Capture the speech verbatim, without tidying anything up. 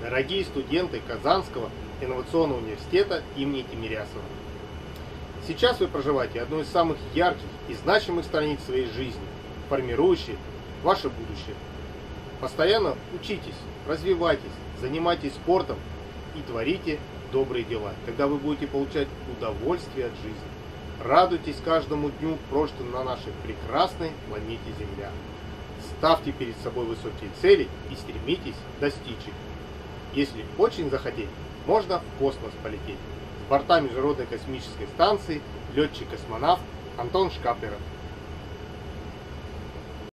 Дорогие студенты Казанского инновационного университета имени Тимирязева! Сейчас вы проживаете одну из самых ярких и значимых страниц своей жизни, формирующих ваше будущее. Постоянно учитесь, развивайтесь, занимайтесь спортом и творите добрые дела, когда вы будете получать удовольствие от жизни. Радуйтесь каждому дню, прожитому на нашей прекрасной планете Земля. Ставьте перед собой высокие цели и стремитесь достичь их. Если очень захотеть, можно в космос полететь. С борта Международной космической станции летчик-космонавт Антон Шкаплеров.